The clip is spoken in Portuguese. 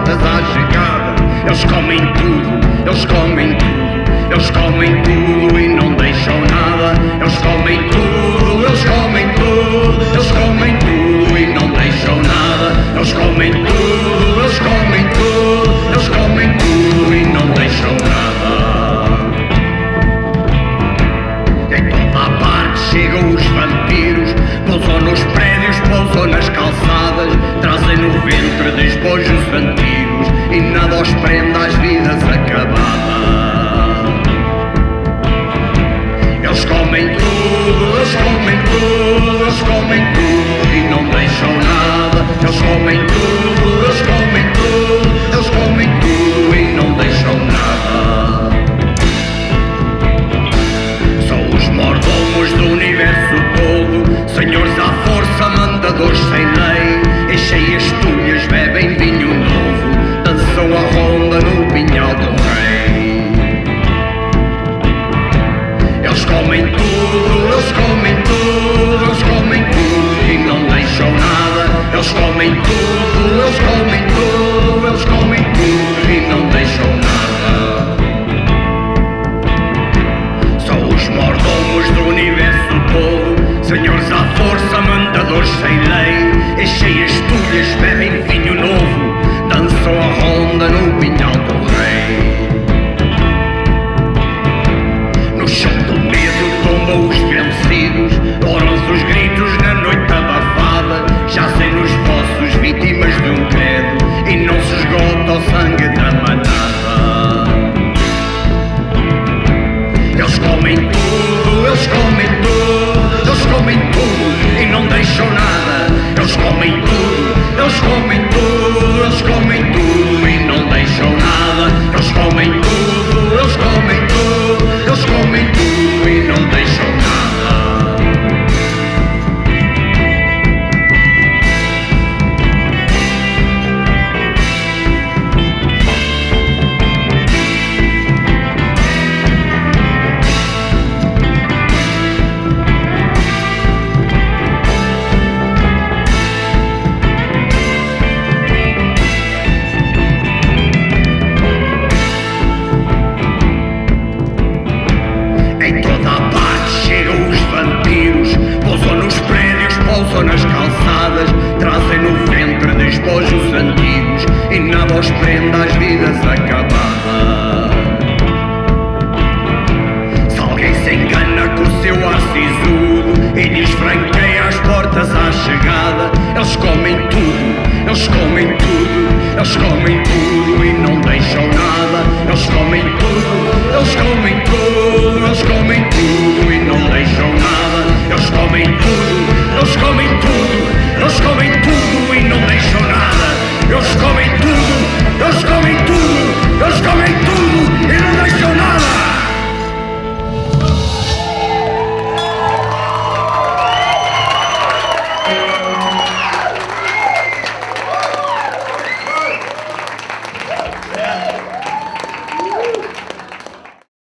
portas à chegada. Eles comem tudo, eles comem tudo, eles comem tudo e não deixam nada. Eles comem tudo, eles comem tudo, eles comem tudo e não deixam nada. Eles comem tudo, eles comem tudo, eles comem tudo e não deixam nada. Em toda a parte chegam os vampiros, pousam nos prédios, pousam nas calçadas, trazem no ventre despojos antigos e nada os prende às vidas acabadas. Eles comem tudo, eles comem tudo, eles comem tudo e não deixam nada. Eles comem tudo, eles comem tudo, eles comem tudo e não deixam nada. São os mordomos do universo todo, senhores à força, mandadores sem lei, enchem as tulhas, bebem vinho novo, dançam a ronda no pinhal do rei. Eles comem tudo, eles comem tudo, eles comem tudo e não deixam nada. Eles comem tudo, eles comem tudo, eles comem tudo e não deixam nada. São os mordomos do universo todo, senhores à força, mandadores sem lei, enchem as tulhas, bebem vinho novo, dançam a ronda no pinhal do rei. No chão do medo tombam os vencidos, oram-se os gritos na noite abafada, jazem nos vossos vítimas de um credo e não se esgota o sangue da manada. Eles comem tudo, eles comem tudo, eles comem tudo e não deixam nada. Eles comem tudo, eles comem tudo, eles comem tudo e não deixam nada. Eles comem tudo, eles comem tudo, eles comem tudo e não deixam nada. Em toda a parte chegam os vampiros, pousam nos prédios, pousam nas calçadas, trazem no ventre despojos antigos e nada os prende às vidas acabadas. Se alguém se engana com o seu ar sisudo e lhes franqueia as portas à chegada, eles comem tudo, eles comem tudo, eles comem tudo e não deixam nada. Eles comem tudo,